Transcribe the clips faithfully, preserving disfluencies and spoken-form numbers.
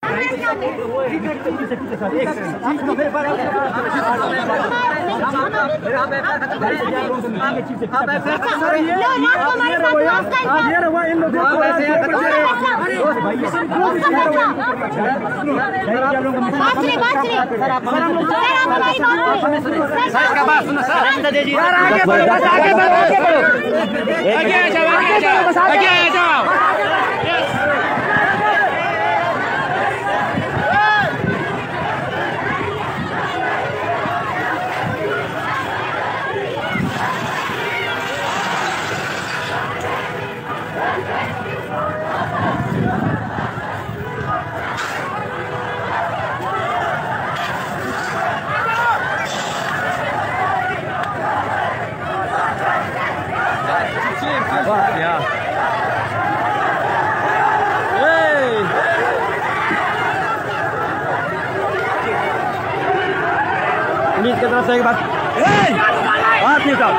Police की तरफ से एक बात बात नहीं उठाओ।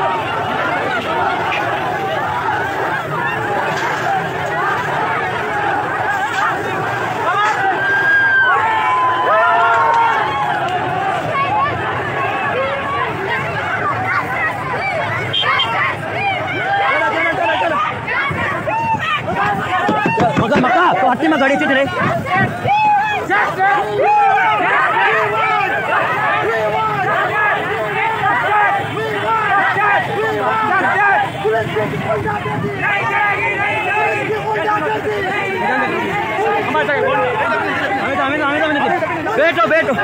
मक्का तो हट्टी में गाड़ी चले बैठो बैठो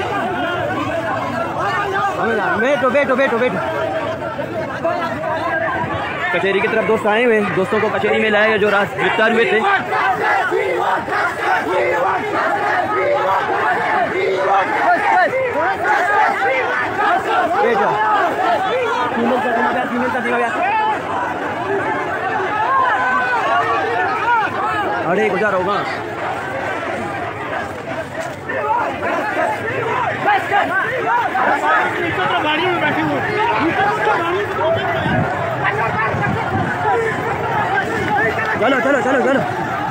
बैठो बैठो बैठो बैठो। कचहरी की तरफ दोस्त आए हुए, दोस्तों को कचहरी में लाया गया जो रात गिरफ्तार हुए थे। अरे गुजार होगा गाड़ी में बैठे हुए। चलो चलो चलो चलो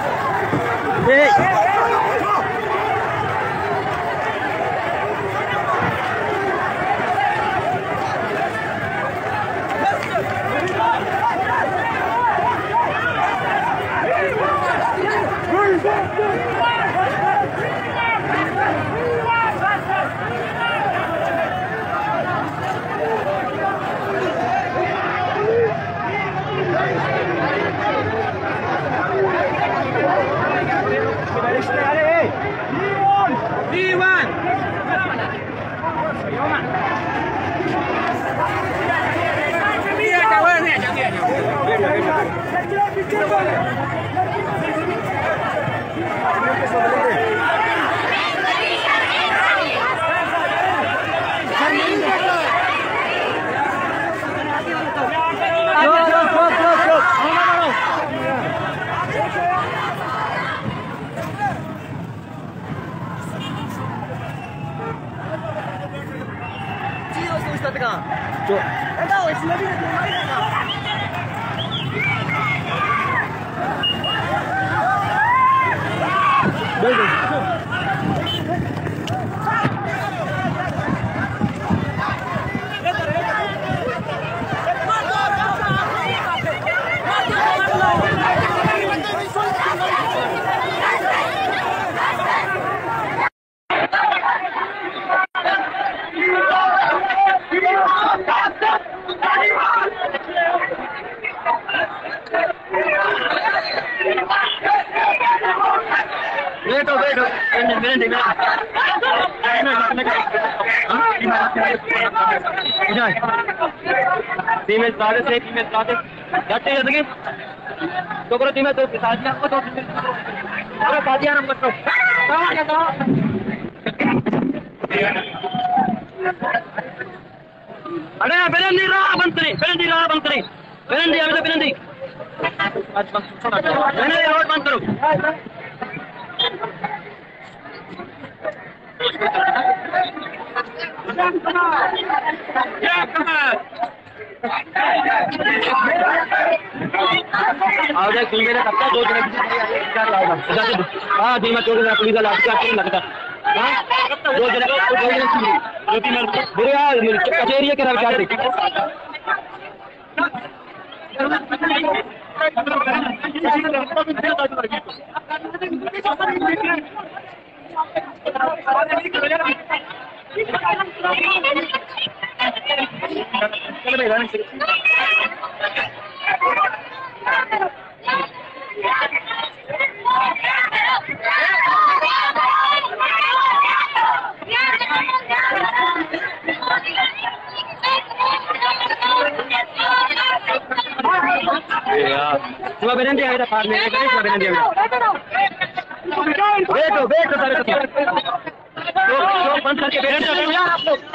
फीमेल साढ़े से फीमेल साढ़े जाते हैं तो करो फीमेल तो साजिया को तो पूरा साजिया नंबर तो कहां जाता अरे बेरंदी रहा बंतरी बेरंदी रहा बंतरी बेरंदी अभी तो बेरंदी आज बंद सुना मैंने रोड बंद करो क्या कहा आओ जाए फीमेल है सबका दो जने हाँ धीमा छोड़ पुलिस वाला क्या लगता दो जने दो जने बुरे कचेरी के क्या cuma beda dia ada farm ini kan cuma beda dia बैठो बैठो सारे तो तो बंद करके बैठ जाओ यार आप लोग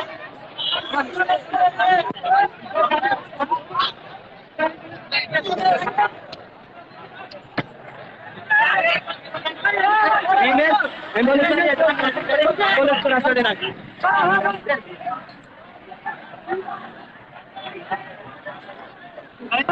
ईमेल एम्बुलेंस में पुलिस को रास्ता देना